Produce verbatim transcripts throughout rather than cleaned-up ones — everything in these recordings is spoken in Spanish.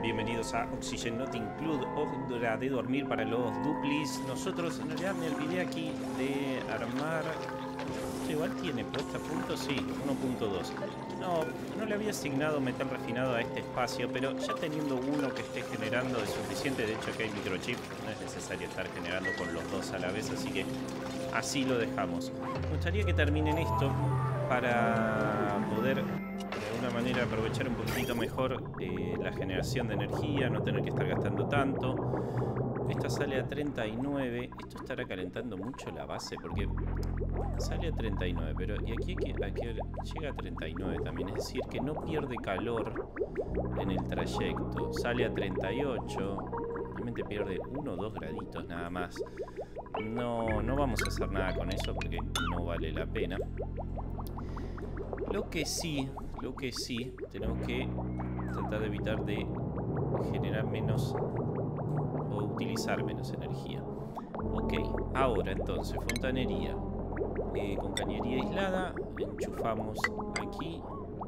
bienvenidos a Oxygen Not Include, hora de dormir para los duplis. Nosotros, en realidad me olvidé aquí de armar... Igual tiene puesta punto, sí, uno punto dos. No, no le había asignado metal refinado a este espacio, pero ya teniendo uno que esté generando es suficiente. De hecho, aquí hay microchip, no es necesario estar generando con los dos a la vez, así que así lo dejamos. Me gustaría que terminen esto para poder de alguna manera aprovechar un poquito mejor eh, la generación de energía, no tener que estar gastando tanto. Esta sale a treinta y nueve. Esto estará calentando mucho la base porque sale a treinta y nueve, pero y aquí, aquí, aquí llega a treinta y nueve también, es decir que no pierde calor en el trayecto. Sale a treinta y ocho, realmente pierde uno o dos graditos nada más. No, no vamos a hacer nada con eso porque no vale la pena. Lo que sí, lo que sí, tenemos que tratar de evitar de generar menos o utilizar menos energía. Ok, ahora entonces, fontanería. Eh, con cañería aislada, enchufamos aquí.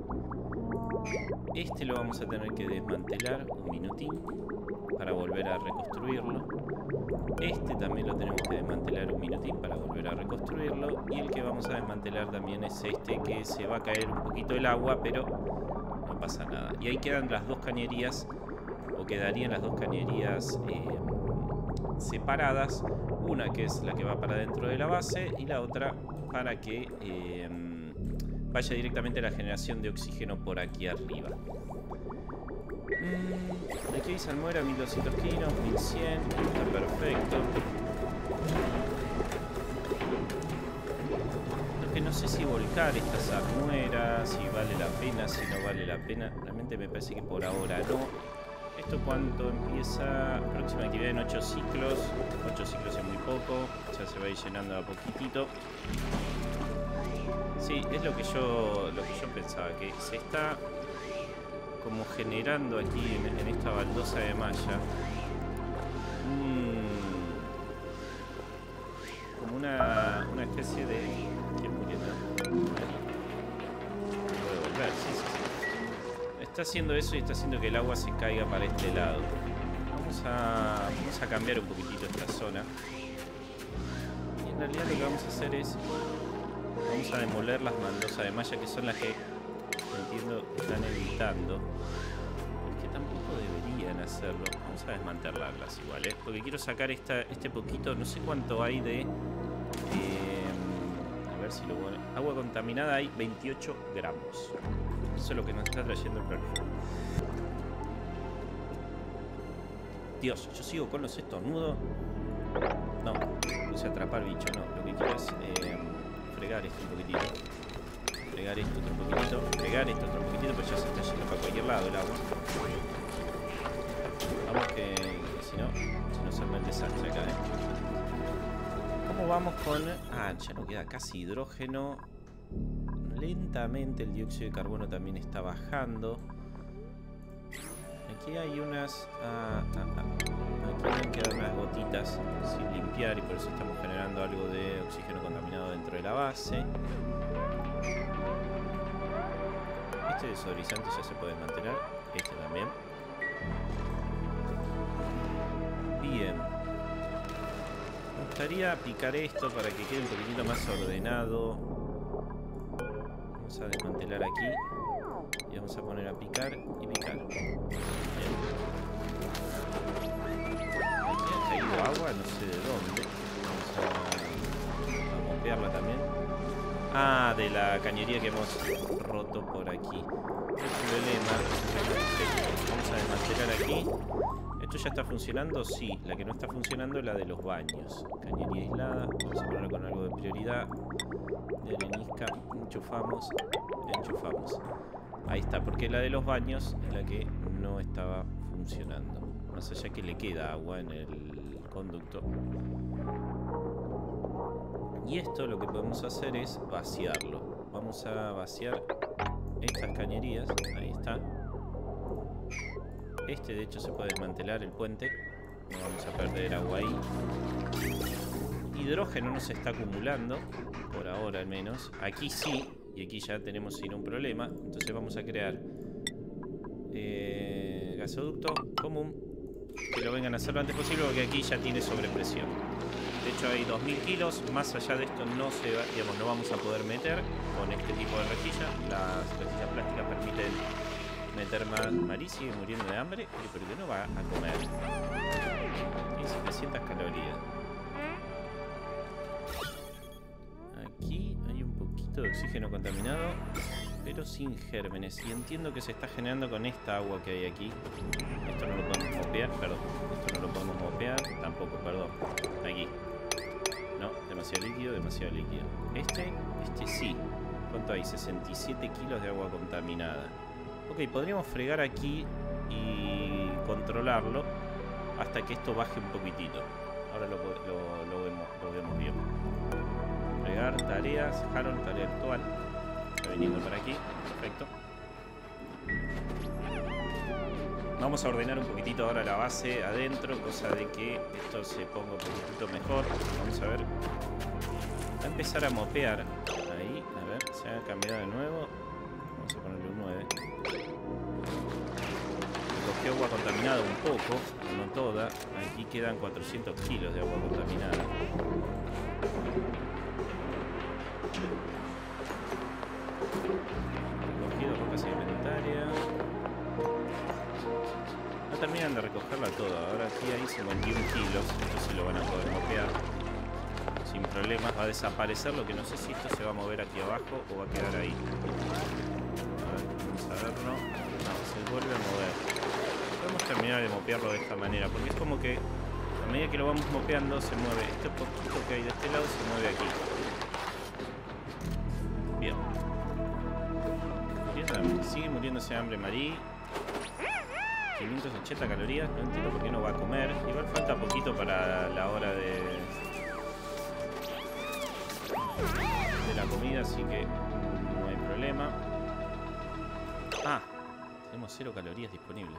Este lo vamos a tener que desmantelar un minutín para volver a reconstruirlo. Este también lo tenemos que desmantelar un minutín para volver a reconstruirlo. Y el que vamos a desmantelar también es este, que se va a caer un poquito el agua, pero no pasa nada. Y ahí quedan las dos cañerías, o quedarían las dos cañerías eh, separadas. Una que es la que va para dentro de la base y la otra para que eh, vaya directamente a la generación de oxígeno por aquí arriba. Mm, aquí hay salmuera, mil doscientos kilos, mil cien, está perfecto. Lo que no sé si volcar esta salmuera, si vale la pena, si no vale la pena. Realmente me parece que por ahora no. ¿Esto cuánto empieza? Próxima actividad en ocho ciclos. ocho ciclos es muy poco. Ya se va a ir llenando a poquitito. Sí, es lo que yo lo que yo pensaba, que se está como generando aquí en, en esta baldosa de malla mmm, como una, una especie de... ¿Qué muriendo? Puede volver, sí, sí, sí. Está haciendo eso y está haciendo que el agua se caiga para este lado. Vamos a, vamos a cambiar un poquitito esta zona. Y en realidad lo que vamos a hacer es... Vamos a demoler las baldosas de malla, que son las que, entiendo, están evitando. Es que tampoco deberían hacerlo. Vamos a desmantelarlas igual, ¿eh? Porque quiero sacar esta, este poquito, no sé cuánto hay de... Eh, a ver si lo pone. Agua contaminada, hay veintiocho gramos. Eso es lo que nos está trayendo el problema. Dios, yo sigo con los estornudos. No, puse a atrapar bicho, no. Lo que quiero es eh, fregar esto un poquitito. Fregar esto otro poquitito. Fregar esto otro poquitito, pues ya se está yendo para cualquier lado el agua. Vamos que, que si no, si no se arma el desastre acá, ¿eh? ¿Cómo vamos con...? Ah, ya no queda casi hidrógeno. Lentamente el dióxido de carbono también está bajando. Aquí hay unas... Ah, ah, ah. Aquí me quedan unas gotitas sin limpiar y por eso estamos generando algo de oxígeno contaminado dentro de la base. Este desodorizante ya se puede mantener. Este también. Bien. Me gustaría picar esto para que quede un poquitito más ordenado. Vamos a desmantelar aquí y vamos a poner a picar y picar. Bien. Aquí ha caído agua, no sé de dónde. Vamos a, a mopearla también. Ah, de la cañería que hemos roto por aquí. El problema. Vamos a desmantelar aquí. ¿Esto ya está funcionando? Sí. La que no está funcionando es la de los baños. Cañería aislada. Vamos a ponerla con algo de prioridad. De arenisca, enchufamos, enchufamos. Ahí está, porque la de los baños es la que no estaba funcionando. Más allá que le queda agua en el conducto. Y esto lo que podemos hacer es vaciarlo. Vamos a vaciar estas cañerías. Ahí está. Este de hecho se puede desmantelar el puente. No vamos a perder agua ahí. Hidrógeno no se está acumulando, por ahora al menos. Aquí sí, y aquí ya tenemos sin un problema. Entonces vamos a crear eh, gasoducto común, que lo vengan a hacer lo antes posible porque aquí ya tiene sobrepresión. De hecho hay dos mil kilos, más allá de esto no se va, digamos, no vamos a poder meter con este tipo de rejilla. Las rejillas plásticas permiten meter más. Marí sigue muriendo de hambre, pero ¿qué no va a comer? Tiene setecientas calorías. Aquí hay un poquito de oxígeno contaminado, pero sin gérmenes. Y entiendo que se está generando con esta agua que hay aquí. Esto no lo podemos mopear, perdón. Esto no lo podemos mopear, tampoco, perdón. Aquí. No, demasiado líquido, demasiado líquido. Este, este sí. ¿Cuánto hay? sesenta y siete kilos de agua contaminada. Ok, podríamos fregar aquí y controlarlo hasta que esto baje un poquitito. Ahora lo, lo, lo, vemos, lo vemos bien. Fregar, tareas, Harold, tarea actual. Está viniendo para aquí, perfecto. Vamos a ordenar un poquitito ahora la base adentro, cosa de que esto se ponga un poquitito mejor. Vamos a ver. Va a empezar a mopear. Ahí, a ver, se ha cambiado de nuevo. Vamos a ponerle un nueve. Cogió agua contaminada un poco, no toda. Aquí quedan cuatrocientos kilos de agua contaminada. Recogido roca sedimentaria. No terminan de recogerla toda. Ahora aquí hay cincuenta y un kilos. Esto sí lo van a poder mopear sin problemas. Va a desaparecer, lo que no sé si esto se va a mover aquí abajo o va a quedar ahí. A ver, vamos a verlo. No, se vuelve a mover. Podemos terminar de mopearlo de esta manera, porque es como que a medida que lo vamos mopeando se mueve. Este poquito que hay de este lado se mueve aquí. Bien. Muriendo, sigue muriéndose de hambre Marí. quinientas ochenta calorías, no entiendo por qué no va a comer. Igual falta poquito para la hora de, de la comida, así que no hay problema. Ah, tenemos cero calorías disponibles.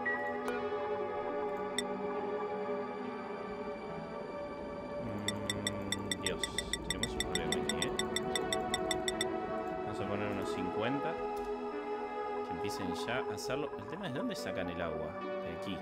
Mm, Dios, tenemos un problema aquí, ¿eh? Vamos a poner unos cincuenta. Empiecen ya a hacerlo. El tema es de dónde sacan el agua. De aquí.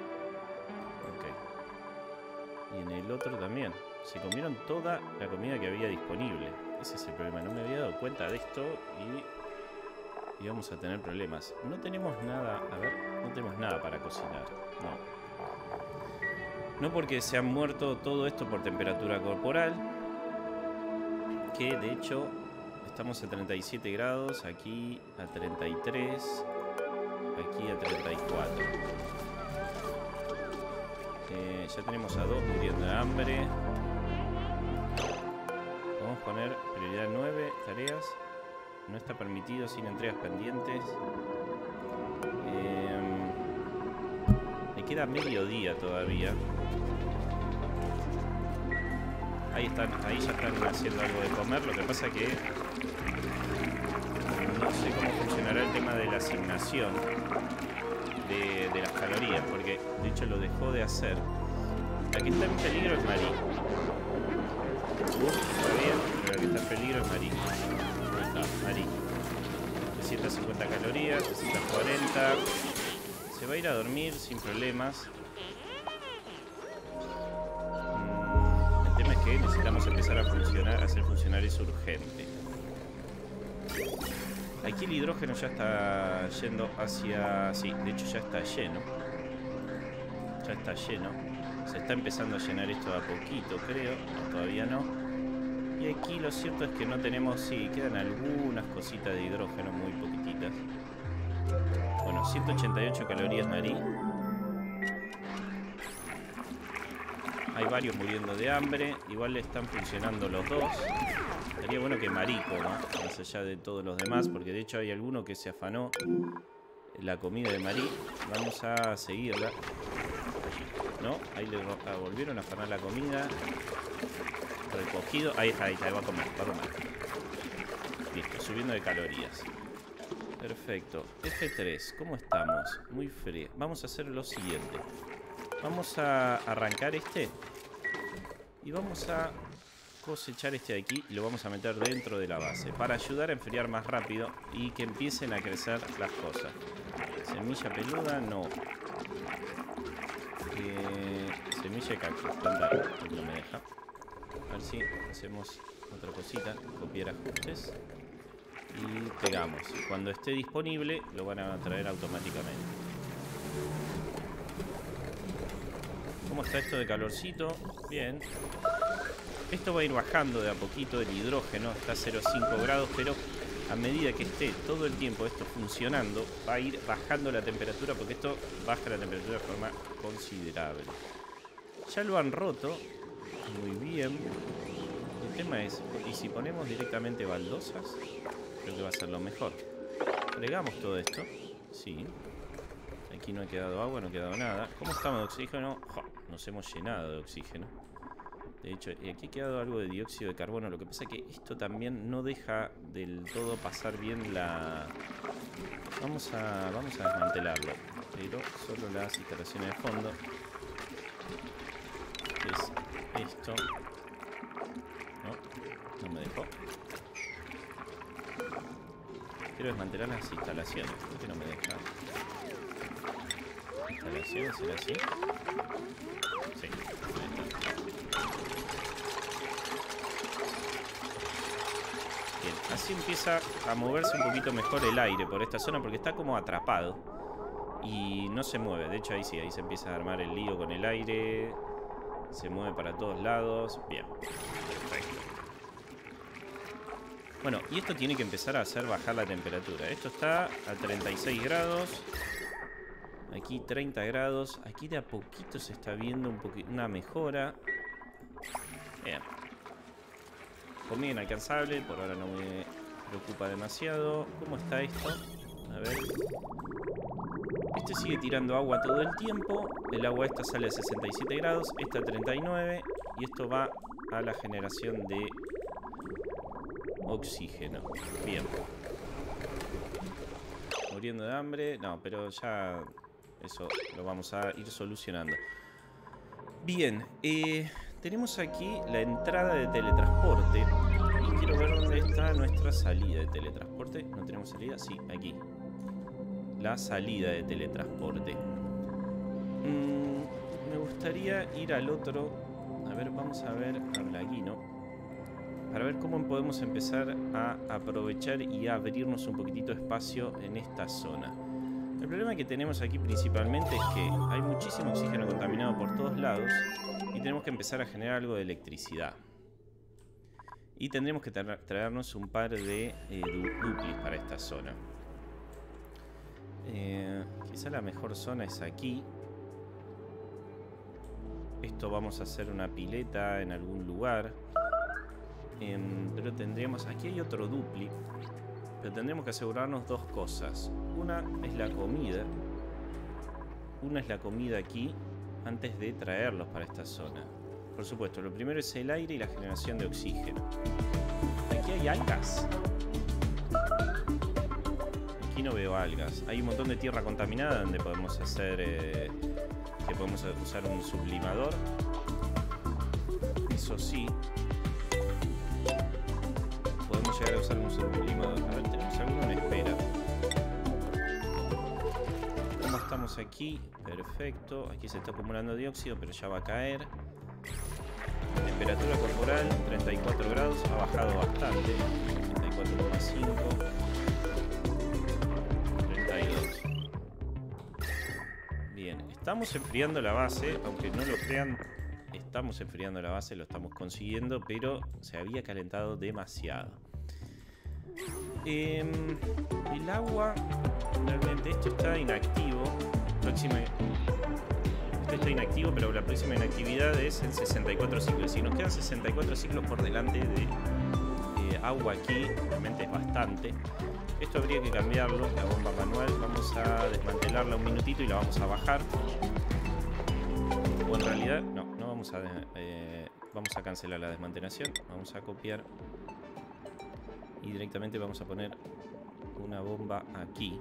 Ok. Y en el otro también. Se comieron toda la comida que había disponible. Ese es el problema. No me había dado cuenta de esto y... y vamos a tener problemas. No tenemos nada... A ver, no tenemos nada para cocinar. No. No porque se han muerto todo esto por temperatura corporal. Que de hecho... Estamos a treinta y siete grados, aquí a treinta y tres, aquí a treinta y cuatro. Eh, ya tenemos a dos muriendo de hambre. Vamos a poner prioridad nueve, tareas. No está permitido sin entregas pendientes. Eh, me queda medio día todavía. Ahí están, ahí ya están haciendo algo de comer. Lo que pasa que no sé cómo funcionará el tema de la asignación de, de las calorías, porque de hecho lo dejó de hacer. La que está en peligro es Marí. Uf, está bien, pero la que está en peligro es Marí. Ahí está, Marí. trescientas cincuenta calorías, trescientas cuarenta. Se va a ir a dormir sin problemas. Necesitamos empezar a funcionar, a hacer funcionar eso urgente. Aquí el hidrógeno ya está yendo hacia... Sí, de hecho ya está lleno. Ya está lleno. Se está empezando a llenar esto de a poquito, creo. No, todavía no. Y aquí lo cierto es que no tenemos... Sí, quedan algunas cositas de hidrógeno, muy poquititas. Bueno, ciento ochenta y ocho calorías Marí. Hay varios muriendo de hambre. Igual le están funcionando los dos. Sería bueno que Marí coma, más allá de todos los demás, porque de hecho hay alguno que se afanó la comida de Marí. Vamos a seguirla. No, ahí le volvieron a afanar la comida. Recogido. Ahí está, ahí está, va a comer, va a comer. Listo, subiendo de calorías. Perfecto. F tres, ¿cómo estamos? Muy frío. Vamos a hacer lo siguiente. Vamos a arrancar este y vamos a cosechar este de aquí y lo vamos a meter dentro de la base para ayudar a enfriar más rápido y que empiecen a crecer las cosas. Semilla peluda, no. Eh, semilla de cactus, plantar. No me deja. A ver si hacemos otra cosita. Copiar ajustes. Y pegamos. Cuando esté disponible, lo van a traer automáticamente. ¿Cómo está esto de calorcito? Bien. Esto va a ir bajando de a poquito el hidrógeno. Está a cero coma cinco grados, pero a medida que esté todo el tiempo esto funcionando, va a ir bajando la temperatura, porque esto baja la temperatura de forma considerable. Ya lo han roto. Muy bien. El tema es, ¿y si ponemos directamente baldosas? Creo que va a ser lo mejor. Fregamos todo esto. Sí. Aquí no ha quedado agua, no ha quedado nada. ¿Cómo estamos de oxígeno? ¡Jo! Nos hemos llenado de oxígeno. De hecho, y aquí ha quedado algo de dióxido de carbono. Lo que pasa es que esto también no deja del todo pasar bien la... Vamos a, vamos a desmantelarlo. Pero solo las instalaciones de fondo. Es esto. No, no me dejó. Quiero desmantelar las instalaciones. ¿Por qué no me deja? ¿Instalaciones? ¿Será así? Sí, ahí está. Bien, así empieza a moverse un poquito mejor el aire por esta zona, porque está como atrapado y no se mueve. De hecho, ahí sí, ahí se empieza a armar el lío con el aire. Se mueve para todos lados. Bien, perfecto. Bueno, y esto tiene que empezar a hacer bajar la temperatura. Esto está a treinta y seis grados. Aquí treinta grados. Aquí de a poquito se está viendo un una mejora. Bien. Comida inalcanzable. Por ahora no me preocupa demasiado. ¿Cómo está esto? A ver. Este sigue tirando agua todo el tiempo. El agua esta sale a sesenta y siete grados. Esta a treinta y nueve. Y esto va a la generación de oxígeno. Bien. Muriendo de hambre. No, pero ya eso lo vamos a ir solucionando. Bien. Eh, tenemos aquí la entrada de teletransporte. Y quiero ver dónde está nuestra salida de teletransporte. ¿No tenemos salida? Sí, aquí. La salida de teletransporte. Mm, me gustaría ir al otro. A ver, vamos a ver al laguino. Para ver cómo podemos empezar a aprovechar y a abrirnos un poquitito de espacio en esta zona. El problema que tenemos aquí principalmente es que hay muchísimo oxígeno contaminado por todos lados y tenemos que empezar a generar algo de electricidad. Y tendremos que tra traernos un par de eh, duplis para esta zona. Eh, quizá la mejor zona es aquí. Esto vamos a hacer una pileta en algún lugar. Eh, pero tendremos... Aquí hay otro dupli. Pero tendremos que asegurarnos dos cosas. Una es la comida. Una es la comida aquí antes de traerlos para esta zona. Por supuesto, lo primero es el aire y la generación de oxígeno. Aquí hay algas. Aquí no veo algas. Hay un montón de tierra contaminada donde podemos hacer... Eh, que podemos usar un sublimador. Eso sí. Podemos llegar a usar un sublimador. A ver, tenemos alguno en espera. ¿Cómo estamos aquí? Perfecto. Aquí se está acumulando dióxido, pero ya va a caer. Temperatura corporal, treinta y cuatro grados. Ha bajado bastante. treinta y cuatro coma cinco. treinta y dos. Bien. Estamos enfriando la base. Aunque no lo crean, estamos enfriando la base. Lo estamos consiguiendo, pero se había calentado demasiado. Eh, el agua, realmente esto está inactivo. Próxima, esto está inactivo, pero la próxima inactividad es en sesenta y cuatro ciclos. Si nos quedan sesenta y cuatro ciclos por delante de eh, agua aquí, realmente es bastante. Esto habría que cambiarlo, la bomba manual. Vamos a desmantelarla un minutito y la vamos a bajar. O en realidad, no, no vamos a, eh, vamos a cancelar la desmantelación. Vamos a copiar. Y directamente vamos a poner una bomba aquí.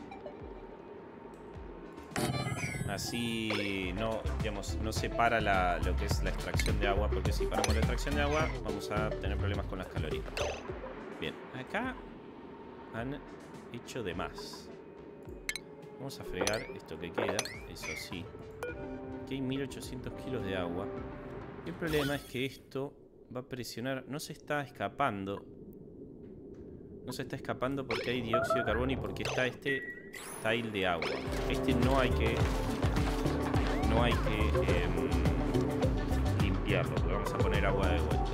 Así no, digamos, no se para la, lo que es la extracción de agua, porque si paramos la extracción de agua vamos a tener problemas con las calorías. Bien, acá han hecho de más. Vamos a fregar esto que queda, eso sí. Aquí hay mil ochocientos kilos de agua. El problema es que esto va a presionar, no se está escapando. No se está escapando porque hay dióxido de carbono y porque está este tile de agua. Este no hay que... No hay que eh, limpiarlo, porque vamos a poner agua de vuelta.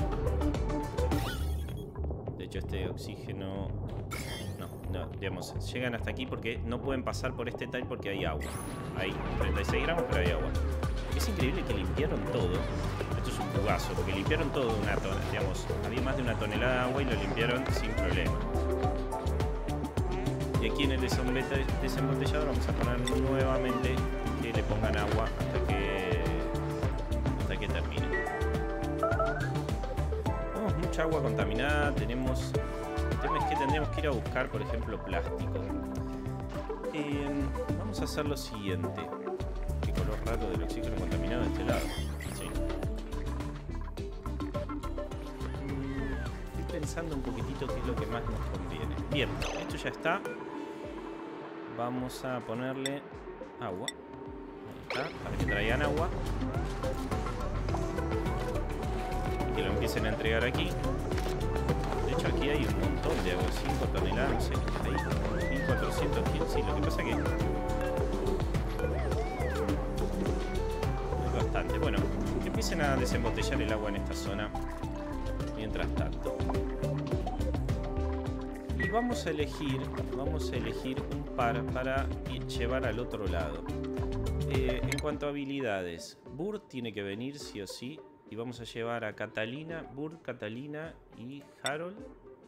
De hecho, este oxígeno... No, no, digamos, llegan hasta aquí porque no pueden pasar por este tile porque hay agua. Hay treinta y seis gramos, pero hay agua. Es increíble que limpiaron todo. Esto es un jugazo, porque limpiaron todo de una tonelada. Digamos, había más de una tonelada de agua y lo limpiaron sin problema. Y aquí en el desembotellador vamos a poner nuevamente que le pongan agua hasta que hasta que termine. Tenemos mucha agua contaminada, tenemos... El tema es que tendríamos que ir a buscar, por ejemplo, plástico. Eh, vamos a hacer lo siguiente. Qué color raro del oxígeno contaminado de este lado. Sí. Estoy pensando un poquitito qué es lo que más nos conviene. Bien, esto ya está. Vamos a ponerle agua. Ahí está, para que traigan agua. Y que lo empiecen a entregar aquí. De hecho, aquí hay un montón de agua, cinco toneladas, no sé, ahí, mil cuatrocientos kilos, sí, lo que pasa que es bastante. Bueno, que empiecen a desembotellar el agua en esta zona, mientras tanto. Y vamos a elegir, vamos a elegir un par para llevar al otro lado. Eh, en cuanto a habilidades, Burt tiene que venir sí o sí. Y vamos a llevar a Catalina, Burt, Catalina y Harold.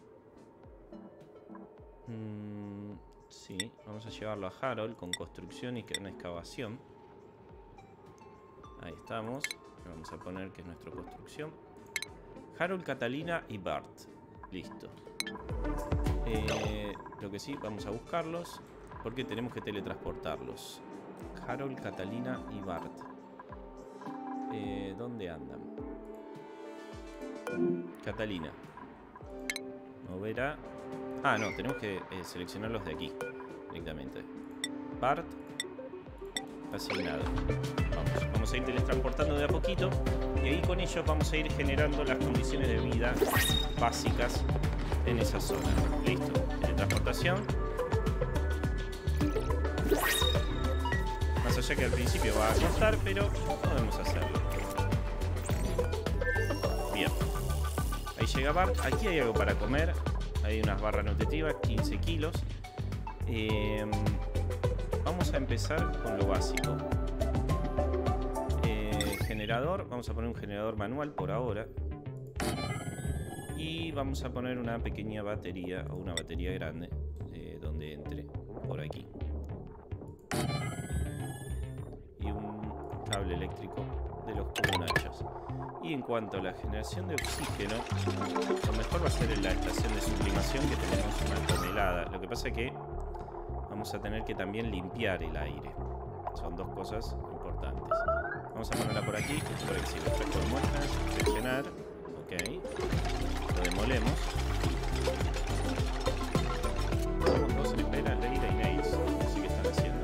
Mm, sí, vamos a llevarlo a Harold con construcción y con excavación. Ahí estamos. Vamos a poner que es nuestra construcción. Harold, Catalina y Bart. Listo. Eh, lo que sí, vamos a buscarlos porque tenemos que teletransportarlos. Harold, Catalina y Bart. Eh, ¿Dónde andan? Catalina. Mover a... Ah, no, tenemos que eh, seleccionarlos de aquí directamente. Bart. Asignado. Vamos, vamos a ir teletransportando de a poquito. Y ahí con ellos vamos a ir generando las condiciones de vida básicas en esa zona. Listo. Teletransportación. Más allá que al principio va a costar, pero podemos hacerlo. Bien. Ahí llega Bart. Aquí hay algo para comer. Hay unas barras nutritivas, quince kilos. Eh, vamos a empezar con lo básico. Eh, generador. Vamos a poner un generador manual por ahora. Y vamos a poner una pequeña batería o una batería grande eh, donde entre por aquí. Cable eléctrico de los comunachos. Y en cuanto a la generación de oxígeno, lo mejor va a ser en la estación de sublimación, que tenemos una tonelada. Lo que pasa es que vamos a tener que también limpiar el aire. Son dos cosas importantes. Vamos a ponerla por aquí, para que si lo traigo de muestras, seleccionar. Ok. Lo demolemos. Tenemos dos en espera, Leira y Nails. Así que están haciendo.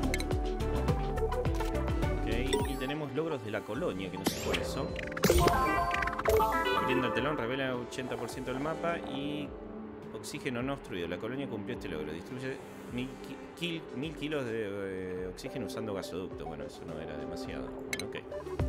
Tenemos logros de la colonia, que no sé cuáles son. Abriendo el telón, revela el ochenta por ciento del mapa y oxígeno no obstruido. La colonia cumplió este logro. Destruye mil, ki mil kilos de eh, oxígeno usando gasoducto. Bueno, eso no era demasiado. Bueno, ok.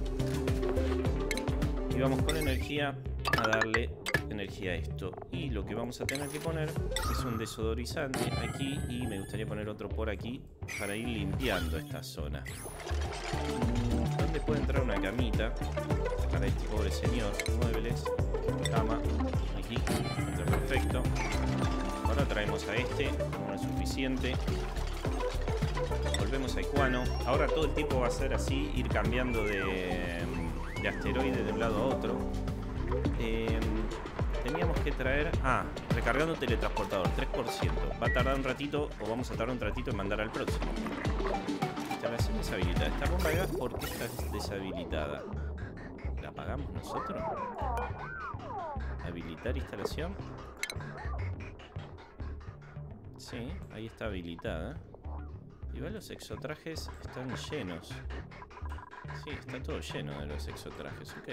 Y vamos con energía a darle energía a esto. Y lo que vamos a tener que poner es un desodorizante aquí y me gustaría poner otro por aquí para ir limpiando esta zona. ¿Dónde puede entrar una camita para este pobre señor? Muebles, cama, aquí, entra perfecto. Ahora traemos a este, no es suficiente. Volvemos a Equano. Ahora todo el tiempo va a ser así, ir cambiando de, de asteroide de un lado a otro. Eh, teníamos que traer... Ah, recargando teletransportador, tres por ciento. Va a tardar un ratito, o vamos a tardar un ratito en mandar al próximo. Instalación deshabilitada. Esta bomba de gas, ¿por qué está deshabilitada? ¿La apagamos nosotros? Habilitar instalación. Sí, ahí está habilitada. Igual los exotrajes están llenos. Sí, está todo lleno de los exotrajes, ok.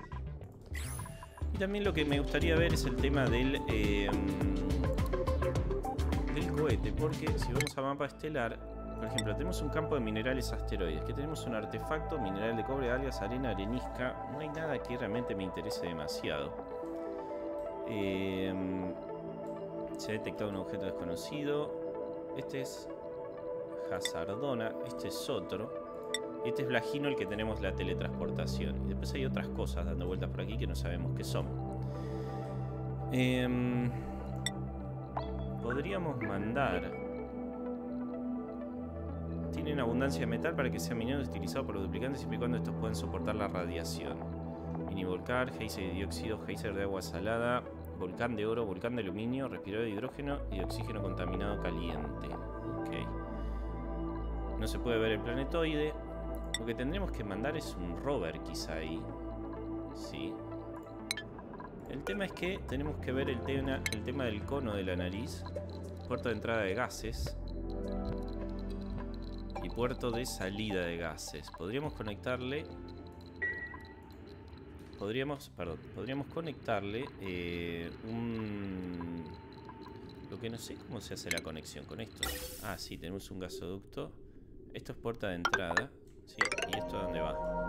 Y también lo que me gustaría ver es el tema del... Eh, del cohete, porque si vamos a mapa estelar, por ejemplo, tenemos un campo de minerales asteroides, que tenemos un artefacto, mineral de cobre, algas, arena, arenisca. No hay nada que realmente me interese demasiado. Eh, se ha detectado un objeto desconocido. Este es Hazardona, este es otro. Este es Blagino, el que tenemos la teletransportación. Y después hay otras cosas dando vueltas por aquí que no sabemos qué son. Eh, podríamos mandar... Tienen abundancia de metal para que sean mineros y utilizados por los duplicantes siempre y cuando estos puedan soportar la radiación. Mini volcán, geyser de dióxido, geyser de agua salada, volcán de oro, volcán de aluminio, respirador de hidrógeno y de oxígeno contaminado caliente. Ok. No se puede ver el planetoide. Lo que tendremos que mandar es un rover quizá ahí. Sí. El tema es que tenemos que ver el tema, el tema del cono de la nariz. Puerto de entrada de gases. Y puerto de salida de gases. Podríamos conectarle... Podríamos, perdón, podríamos conectarle eh, un... Lo que no sé cómo se hace la conexión con esto. Ah, sí, tenemos un gasoducto. Esto es puerta de entrada. Sí, ¿y esto a dónde va?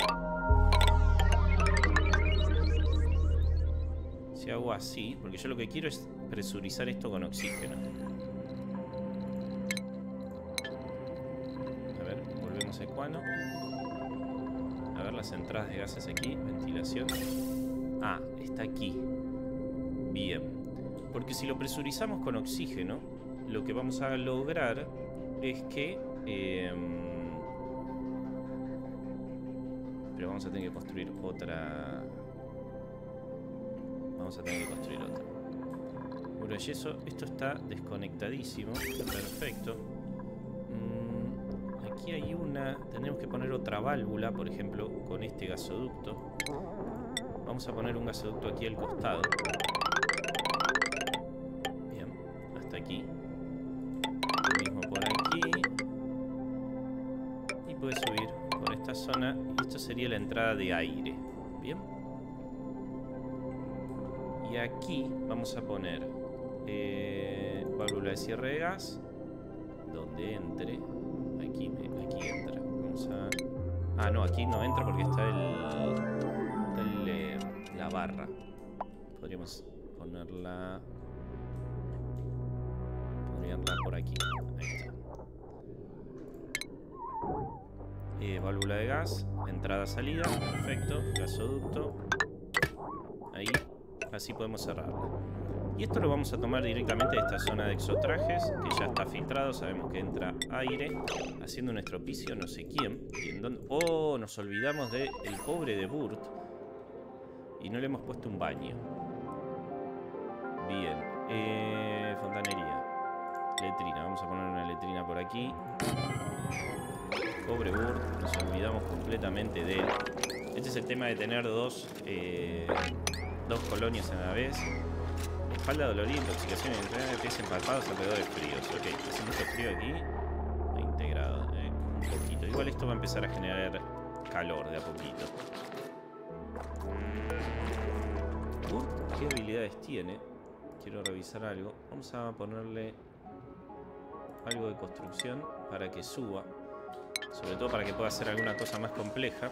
Si hago así, porque yo lo que quiero es presurizar esto con oxígeno. A ver, volvemos a Ecuano. A ver las entradas de gases aquí, ventilación. Ah, está aquí. Bien. Porque si lo presurizamos con oxígeno, lo que vamos a lograr es que... Eh, pero vamos a tener que construir otra... Vamos a tener que construir otra. Bueno, y eso, esto está desconectadísimo. Perfecto. Mm, aquí hay una... Tendremos que poner otra válvula, por ejemplo, con este gasoducto. Vamos a poner un gasoducto aquí al costado. Bien, hasta aquí. Lo mismo por aquí. Y puede subir por esta zona. Y esto sería la entrada de aire. Bien. Y aquí vamos a poner eh, válvula de cierre de gas. Donde entre. Aquí, aquí entra. Vamos a... Ah, no, aquí no entra porque está el... Está el, eh, la barra. Podríamos ponerla... Ponerla por aquí. Ahí está. Eh, válvula de gas. Entrada-salida. Perfecto. Gasoducto. Ahí. Así podemos cerrarla. Y esto lo vamos a tomar directamente de esta zona de exotrajes, que ya está filtrado. Sabemos que entra aire, haciendo un estropicio no sé quién. ¿Y en dónde? Oh, nos olvidamos del pobre de Burt. Y no le hemos puesto un baño. Bien. Eh, fontanería. Letrina. Vamos a poner una letrina por aquí. Pobre Burt. Nos olvidamos completamente de él. Este es el tema de tener dos... Eh, Dos colonias a la vez. Espalda dolorida, intoxicación y entrada de pies empalpados alrededor de fríos. Ok, hace mucho frío aquí. Integrado, eh, un poquito. Igual esto va a empezar a generar calor de a poquito. Uh, ¿qué habilidades tiene? Quiero revisar algo. Vamos a ponerle algo de construcción para que suba. Sobre todo para que pueda hacer alguna cosa más compleja.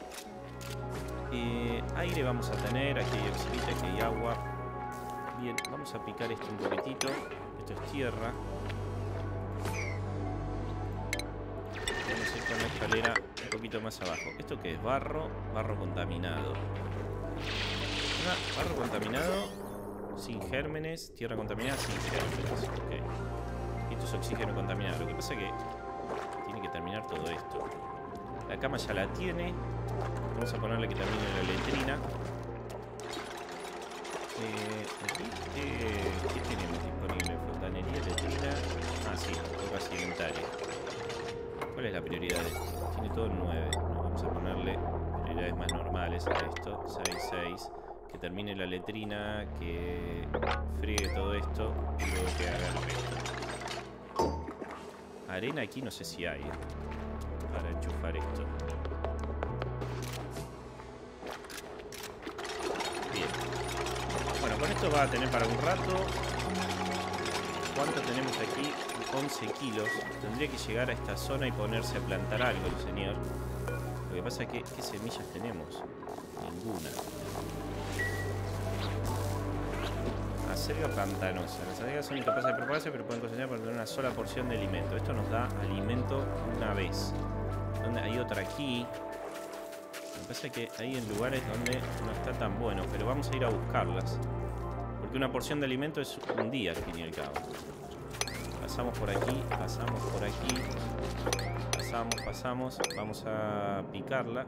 Eh, aire vamos a tener, aquí hay oxidita, aquí hay agua. Bien, vamos a picar esto un poquitito. Esto es tierra. Vamos a ir con la escalera un poquito más abajo. ¿Esto qué es? Barro, barro contaminado. Ah, barro contaminado sin gérmenes, tierra contaminada sin gérmenes. Ok. Esto es oxígeno contaminado. Lo que pasa es que tiene que terminar todo esto. La cama ya la tiene. Vamos a ponerle que termine la letrina. Eh, aquí, eh, ¿qué tenemos disponible? Fontanería, letrina. Ah, sí, obra alimentaria. ¿Cuál es la prioridad de esto? Tiene todo en nueve. No, vamos a ponerle prioridades más normales a esto. seis, seis. Que termine la letrina, que friegue todo esto y luego que haga el resto. arena aquí no sé si hay, ¿eh? Para enchufar esto. Bien. Bueno, con esto va a tener para un rato. ¿Cuánto tenemos aquí? once kilos. Tendría que llegar a esta zona y ponerse a plantar algo el señor. Lo que pasa es que, ¿qué semillas tenemos? Ninguna. Acelga pantanosa. Las algas son incapaces de propagarse, pero pueden cosechar por tener una sola porción de alimento. Esto nos da alimento una vez. ¿Dónde? Hay otra aquí. Lo que pasa es que hay en lugares donde no está tan bueno, pero vamos a ir a buscarlas. Porque una porción de alimento es un día, al fin y al cabo. Pasamos por aquí, pasamos por aquí. Pasamos, pasamos. Vamos a picarla.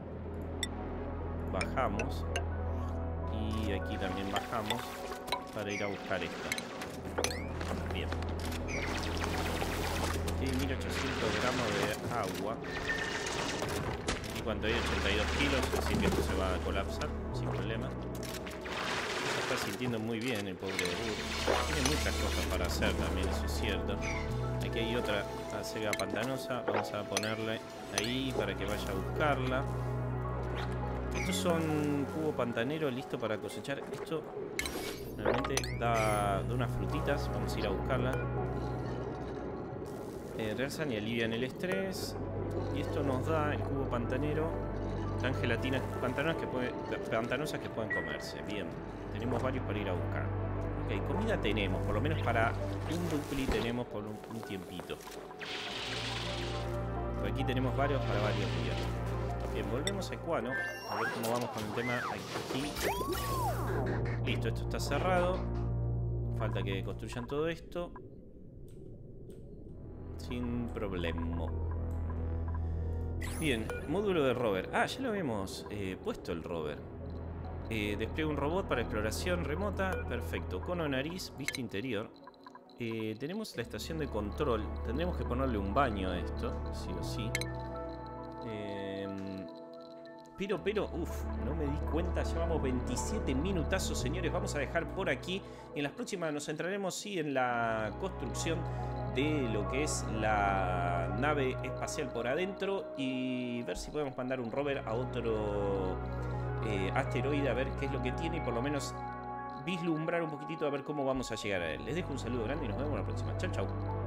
Bajamos. Y aquí también bajamos para ir a buscar esta. Bien. Tiene mil ochocientos gramos de agua. Y cuando hay ochenta y dos kilos, así que esto se va a colapsar sin problema. Se está sintiendo muy bien el pobre Bur. Tiene muchas cosas para hacer también, eso es cierto. Aquí hay otra acelga pantanosa. Vamos a ponerle ahí para que vaya a buscarla. Estos son cubo pantanero listo para cosechar. Esto realmente da, da unas frutitas. Vamos a ir a buscarla. Eh, realzan y alivian el estrés. Y esto nos da el cubo pantanero. Dan gelatinas pantanosas que, puede, pantanosas que pueden comerse. Bien, tenemos varios para ir a buscar. Ok, comida tenemos. Por lo menos para un dupli tenemos por un, un tiempito. Por aquí tenemos varios para varios días. Bien, volvemos a Equano. A ver cómo vamos con el tema aquí. Listo, esto está cerrado. Falta que construyan todo esto. Sin problema. Bien, módulo de rover. Ah, ya lo habíamos eh, puesto el rover. Eh, despliega un robot para exploración remota. Perfecto. Cono de nariz, vista interior. Eh, tenemos la estación de control. Tendremos que ponerle un baño a esto, sí o sí. Eh, pero, pero, uff, no me di cuenta. Llevamos veintisiete minutazos, señores. Vamos a dejar por aquí. En las próximas nos centraremos, sí, en la construcción de lo que es la nave espacial por adentro y ver si podemos mandar un rover a otro eh, asteroide a ver qué es lo que tiene y por lo menos vislumbrar un poquitito a ver cómo vamos a llegar a él. Les dejo un saludo grande y nos vemos la próxima. Chau, chau.